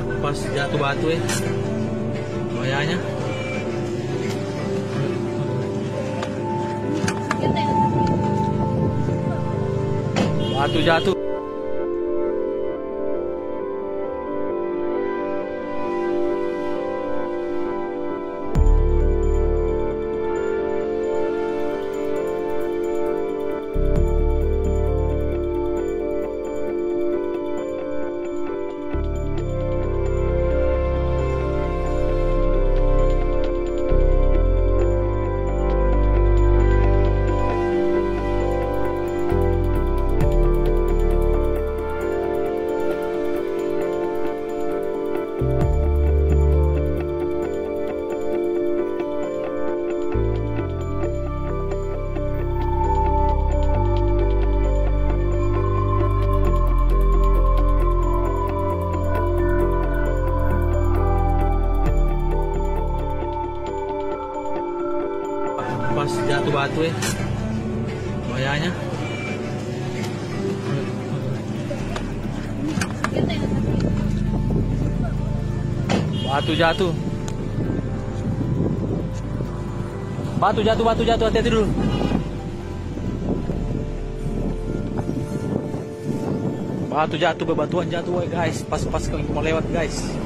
Pas jatuh batu ya. Bahayanya. Batu jatuh. Pas jatuh batu ya. Bahayanya. Batu jatuh. Batu jatuh, hati-hati dulu. Batu jatuh, bebatuan jatuh guys. Pas mau lewat guys.